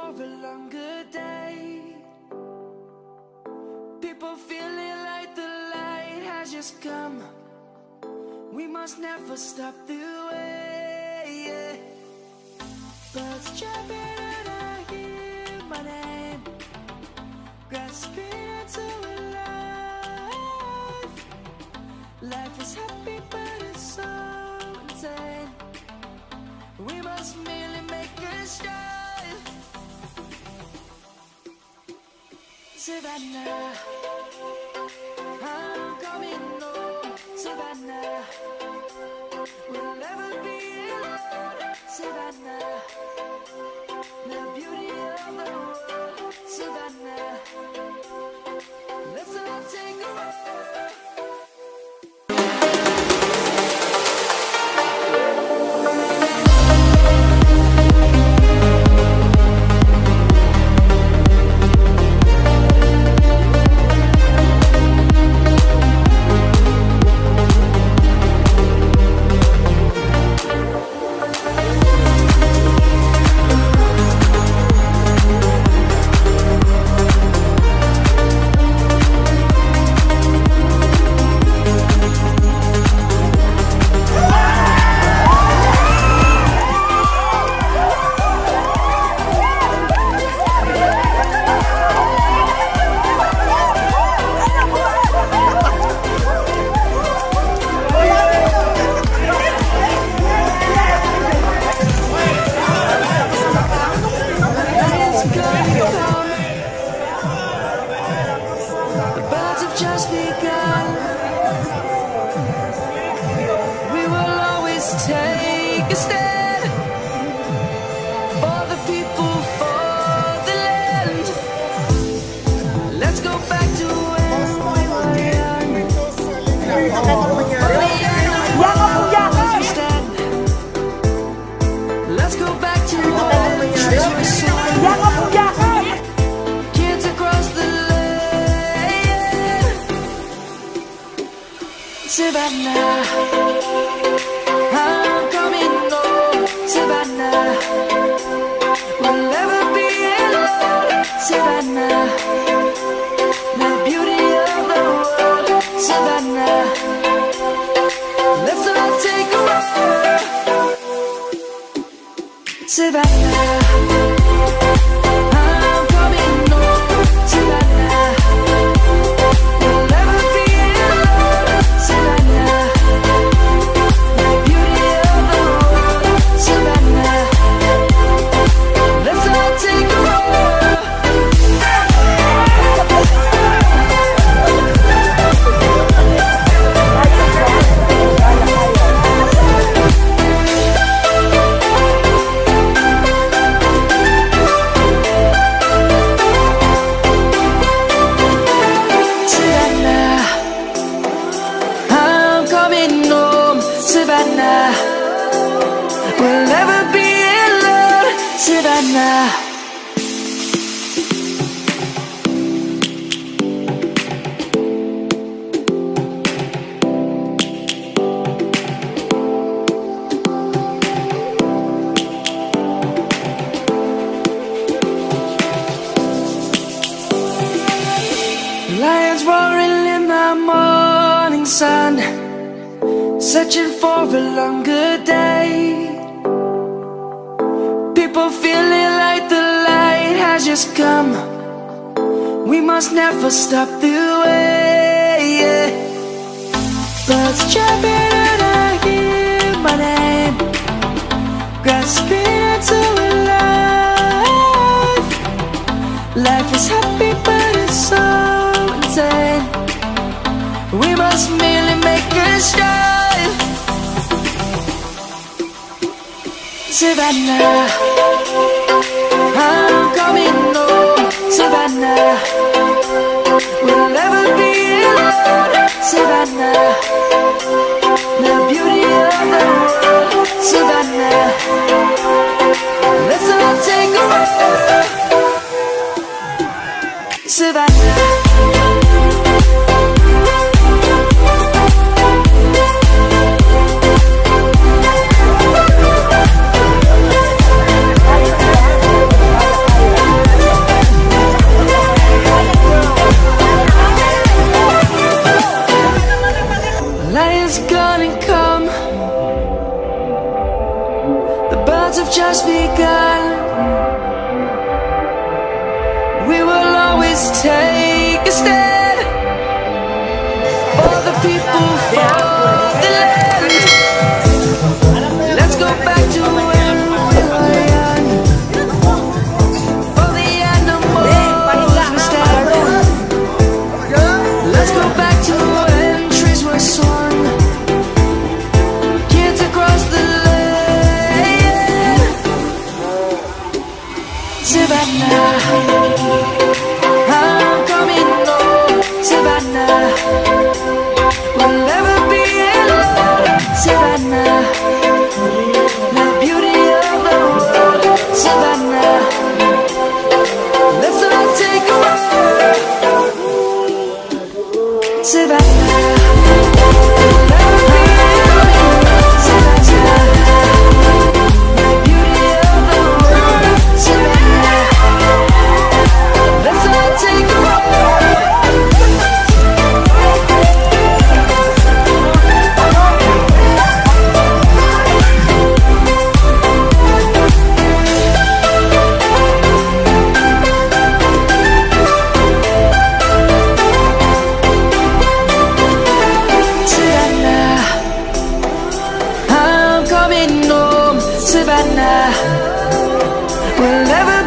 for a longer day. People feeling like the light has just come. We must never stop the way. Birds chirping and I hear my name, grasping into life. Life is happy but it's so insane. We must merely make a start. Savannah, I'm coming home. Savannah, we'll never be alone. Savannah, the beauty of the world. Savannah, let's all take a ride. Just begun. We will always take a stand for the people, for the land. Let's go back to when we were young. Let's go back to when trees were sown. Kids across the Savannah, I'm coming home. Savannah, we'll never be alone. Savannah, the beauty of the world. Savannah, let's all take a ride. Savannah, I'm coming home. Savannah, we'll never be alone. Savannah, the beauty of the world. Savannah, let's all take a ride. Savannah, I'm coming home. Savannah, we'll never be alone. Savannah. Lions roaring in the morning sun, searching for a longer day. People feeling like the light has just come. We must never stop the way. Birds chirping and I hear my name, grasping into life. Life is happy but it's so insane. We must merely make a start. Savannah, I'm coming home. Savannah, we'll never be alone. Savannah, the beauty of the world. Savannah, let's all take a ride. Savannah. just begun. We will always take a stand for the people, for the land. Let's go back to when we were young. For the animals we stand. Let's go back to when trees were swung. Kids across the land. Savannah, I'm coming home. Savannah, we'll never be alone. Savannah, the beauty of the world. Savannah, let's not take a walk. Savannah, we'll never be alone. Savannah, the beauty of the world. Savannah, let's not take a walk. Savannah, I'm coming home. Savannah, we'll never